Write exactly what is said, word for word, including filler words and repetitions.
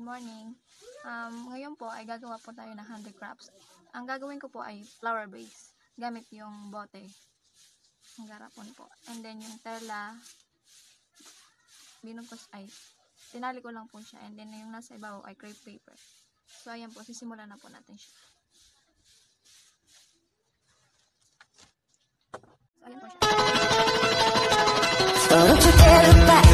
morning. Um, ngayon po ay gagawa po tayo ng handicrafts. Ang gagawin ko po ay flower base. Gamit yung bote. Ang garapon po. And then yung tela, binugkos ay, tinali ko lang po siya. And then yung nasa ibabaw ay crepe paper. So ayan po, sisimulan na po natin siya. So ayan po siya.